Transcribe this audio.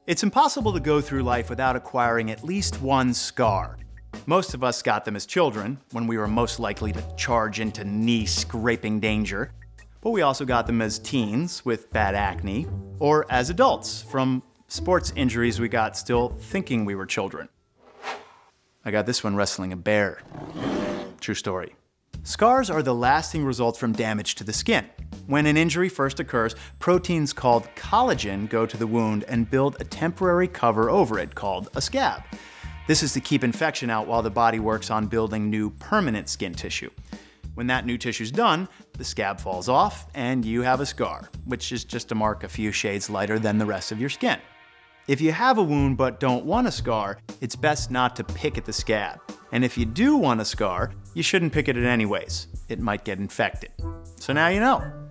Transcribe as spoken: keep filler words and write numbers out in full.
It's impossible to go through life without acquiring at least one scar. Most of us got them as children, when we were most likely to charge into knee-scraping danger. But we also got them as teens with bad acne, or as adults from sports injuries we got still thinking we were children. I got this one wrestling a bear. True story. Scars are the lasting results from damage to the skin. When an injury first occurs, proteins called collagen go to the wound and build a temporary cover over it called a scab. This is to keep infection out while the body works on building new permanent skin tissue. When that new tissue's done, the scab falls off and you have a scar, which is just a mark a few shades lighter than the rest of your skin. If you have a wound but don't want a scar, it's best not to pick at the scab. And if you do want a scar, you shouldn't pick at it anyways. It might get infected. So now you know.